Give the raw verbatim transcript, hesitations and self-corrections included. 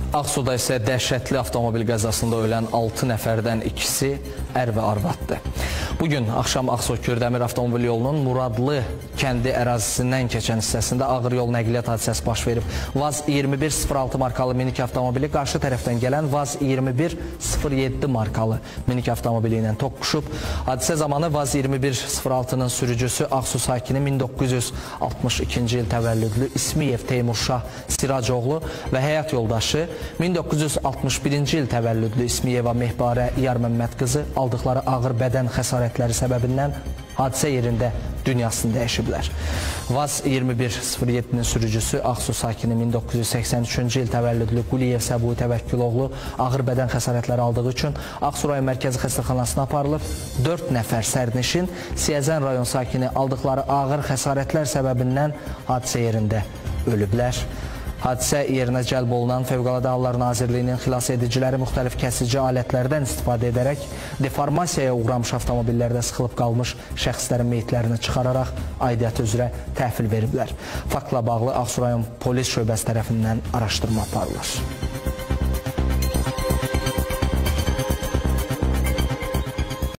Ağsuda isə dəhşətli avtomobil qəzasında ölən altı nəfərdən ikisi ər və arvaddır. Bugün axşam Ağsu-Kürdəmir avtomobil yolunun Muradlı kəndi ərazisindən keçən hissəsində ağır yol nəqliyyat hadisəsi baş verib. Vaz iyirmi bir sıfır altı markalı minik avtomobili qarşı tərəfdən gələn Vaz iyirmi bir sıfır yeddi markalı minik avtomobili ilə toqquşub. Hadisə zamanı Vaz iyirmi bir sıfır altının sürücüsü Ağsu sakini min doqquz yüz altmış ikinci il təvəllüdlü İsmiyev Teymurşah Siracoğlu və həyat yoldaşı min doqquz yüz altmış birinci il təvəllüdlü İsmiyeva Mehbarə Yarməmməd qızı aldıqları ağır bədən xəsarətləri səbəbindən hadisə yerində dünyasını dəyişiblər. Vaz iyirmi bir sıfır yeddinin sürücüsü Ağsu sakini min doqquz yüz səksən üçüncü il təvəllüdlü Quliyev Səbu Təvəkküloğlu ağır bədən xəsarətləri aldığı üçün Ağsu rayon mərkəzi xəstəxanasına aparılıb. dörd nəfər sərnişin Siyəzən rayon sakini aldıqları ağır xəsarətlər səbəbindən hadisə yerində ölüblər. Hadisə yerinə cəlb olunan Fövqəladə Hallar Nazirliyinin xilas ediciləri müxtəlif kəsici alətlərdən istifadə edərək deformasiyaya uğramış avtomobillərdə sıxılıb qalmış şəxslərin meyitlərini çıxararaq aidiyyatı üzrə təhvil veriblər. Faktla bağlı Ağsu rayon polis şöbəsi tərəfindən araşdırma aparılır.